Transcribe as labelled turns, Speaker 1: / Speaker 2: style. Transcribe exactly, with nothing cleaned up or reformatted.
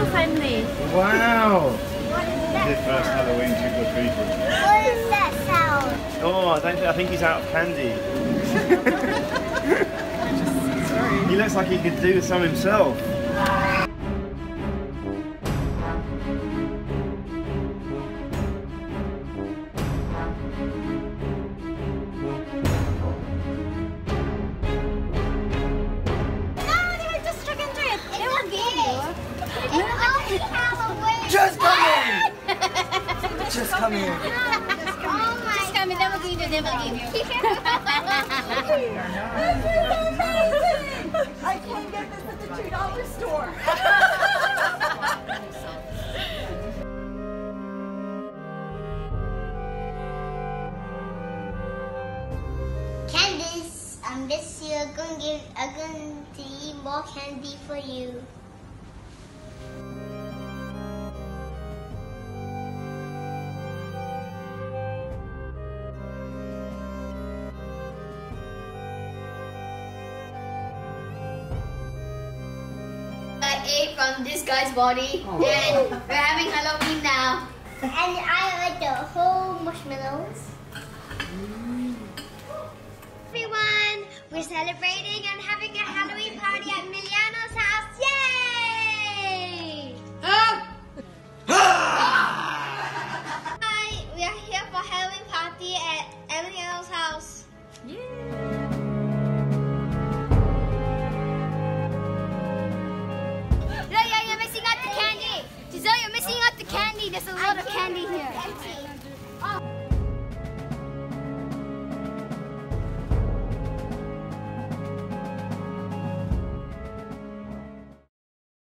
Speaker 1: family.
Speaker 2: Wow.
Speaker 3: What is that?
Speaker 2: His first Halloween trick or treating.
Speaker 3: What is that sound?
Speaker 2: Oh, I don't think, I think he's out of candy.
Speaker 1: Sorry.
Speaker 2: He looks like he could do some himself. Just come in! Just come in.
Speaker 3: Oh my
Speaker 1: Just come in, then we'll give you, then we'll give you.
Speaker 4: I can't get this at the two dollar store.
Speaker 3: Candice, um, this year I'm gonna give, I'm going to eat more candy for you.
Speaker 5: I ate from this guy's body,
Speaker 2: Oh.
Speaker 5: and we're having Halloween now.
Speaker 3: And I like the whole marshmallows. Everyone, we're celebrating and having a Halloween party at Emiliano's house.